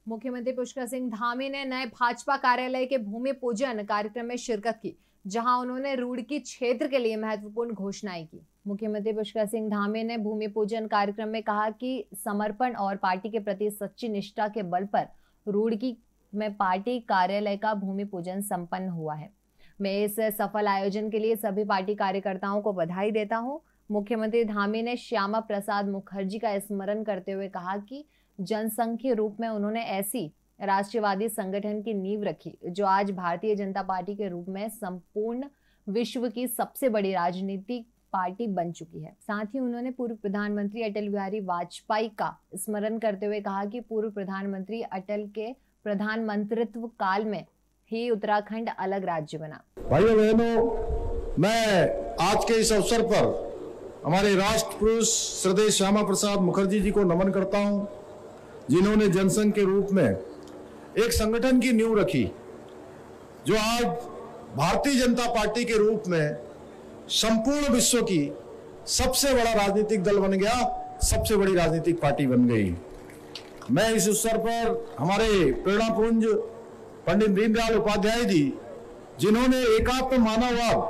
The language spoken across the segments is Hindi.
मुख्यमंत्री पुष्कर सिंह धामी ने नए भाजपा कार्यालय के भूमि पूजन कार्यक्रम में शिरकत की, जहां उन्होंने रुड़की क्षेत्र के लिए महत्वपूर्ण घोषणाएं की। मुख्यमंत्री पुष्कर सिंह धामी ने भूमि पूजन कार्यक्रम में कहा कि समर्पण और पार्टी के प्रति सच्ची निष्ठा के बल पर रुड़की में पार्टी कार्यालय का भूमि पूजन संपन्न हुआ है। मैं इस सफल आयोजन के लिए सभी पार्टी कार्यकर्ताओं को बधाई देता हूं। मुख्यमंत्री धामी ने श्यामा प्रसाद मुखर्जी का स्मरण करते हुए कहा कि जनसंघ के रूप में उन्होंने ऐसी राष्ट्रवादी संगठन की नींव रखी जो आज भारतीय जनता पार्टी के रूप में संपूर्ण विश्व की सबसे बड़ी राजनीतिक पार्टी बन चुकी है। साथ ही उन्होंने पूर्व प्रधानमंत्री अटल बिहारी वाजपेयी का स्मरण करते हुए कहा कि पूर्व प्रधानमंत्री अटल के प्रधानमंत्रित्व काल में ही उत्तराखंड अलग राज्य बना। भाइयों बहनों, मैं आज के इस अवसर पर हमारे राष्ट्र पुरुष श्रद्धेय श्यामा प्रसाद मुखर्जी जी को नमन करता हूं, जिन्होंने जनसंघ के रूप में एक संगठन की नींव रखी जो आज भारतीय जनता पार्टी के रूप में संपूर्ण विश्व की सबसे बड़ा राजनीतिक दल बन गया, सबसे बड़ी राजनीतिक पार्टी बन गई। मैं इस अवसर पर हमारे प्रेरणापुंज पंडित दीनदयाल उपाध्याय जी, जिन्होंने एकात्म मानववाद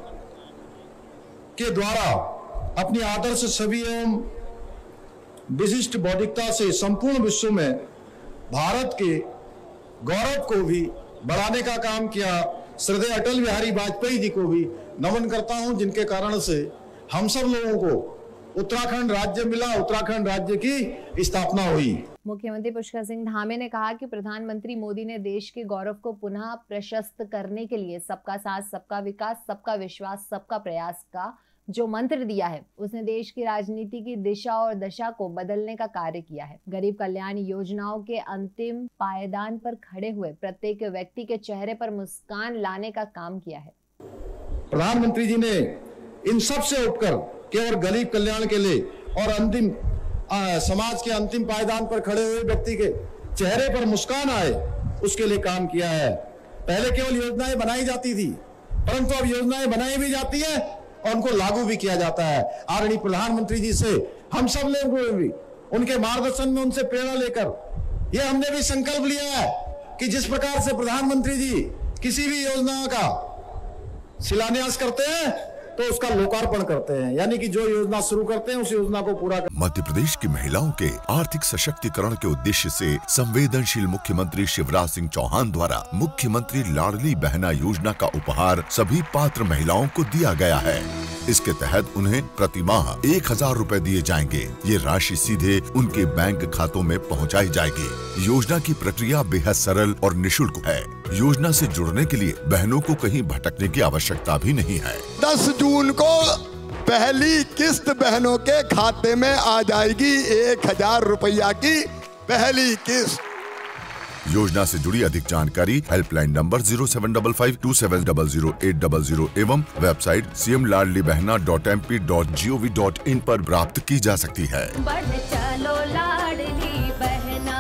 के द्वारा अपनी आदर्श छवि एवं विशिष्ट बौद्धिकता से संपूर्ण विश्व में भारत के गौरव को भी बढ़ाने का काम किया, श्रद्धेय अटल बिहारी वाजपेयी जी को भी नमन करता हूं, जिनके कारण से हम सब लोगों को उत्तराखंड राज्य मिला, उत्तराखंड राज्य की स्थापना हुई। मुख्यमंत्री पुष्कर सिंह धामी ने कहा कि प्रधानमंत्री मोदी ने देश के गौरव को पुनः प्रशस्त करने के लिए सबका साथ, सबका विकास, सबका विश्वास, सबका प्रयास का जो मंत्र दिया है, उसने देश की राजनीति की दिशा और दशा को बदलने का कार्य किया है। गरीब कल्याण योजनाओं के अंतिम पायदान पर खड़े हुए प्रत्येक व्यक्ति के चेहरे पर मुस्कान लाने का काम किया है। प्रधानमंत्री जी ने इन सब से उठकर केवल गरीब कल्याण के लिए और अंतिम समाज के अंतिम पायदान पर खड़े हुए व्यक्ति के चेहरे पर मुस्कान आए, उसके लिए काम किया है। पहले केवल योजनाएं बनाई जाती थी, परंतु अब योजनाएं बनाई भी जाती है और उनको लागू भी किया जाता है। आदरणीय प्रधानमंत्री जी से हम सब लोग भी उनके मार्गदर्शन में, उनसे प्रेरणा लेकर ये हमने भी संकल्प लिया है कि जिस प्रकार से प्रधानमंत्री जी किसी भी योजना का शिलान्यास करते हैं तो उसका लोकार्पण करते हैं, यानी कि जो योजना शुरू करते हैं उस योजना को पूरा कर। मध्य प्रदेश की महिलाओं के आर्थिक सशक्तिकरण के उद्देश्य से संवेदनशील मुख्यमंत्री शिवराज सिंह चौहान द्वारा मुख्यमंत्री लाडली बहना योजना का उपहार सभी पात्र महिलाओं को दिया गया है। इसके तहत उन्हें प्रति माह 1000 रुपए दिए जाएंगे। ये राशि सीधे उनके बैंक खातों में पहुंचाई जाएगी। योजना की प्रक्रिया बेहद सरल और निःशुल्क है। योजना से जुड़ने के लिए बहनों को कहीं भटकने की आवश्यकता भी नहीं है। 10 जून को पहली किस्त बहनों के खाते में आ जाएगी, 1000 रुपया की पहली किस्त। योजना से जुड़ी अधिक जानकारी हेल्पलाइन नंबर 075527000800 एवं वेबसाइट cmladlibehna.mp.gov.in पर प्राप्त की जा सकती है। चलो लाडली बहना।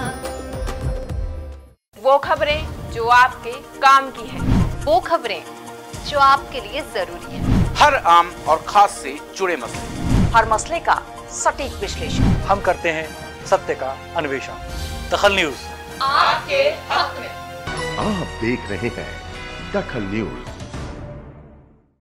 वो खबरें जो आपके काम की है, वो खबरें जो आपके लिए जरूरी है, हर आम और खास से जुड़े मसले, हर मसले का सटीक विश्लेषण हम करते हैं, सत्य का अन्वेषण। दखल न्यूज आपके हक में। आप देख रहे हैं दखल न्यूज।